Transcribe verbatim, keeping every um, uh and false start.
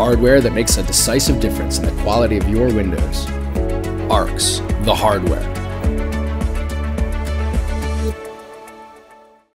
hardware that makes a decisive difference in the quality of your windows. ARX, the hardware.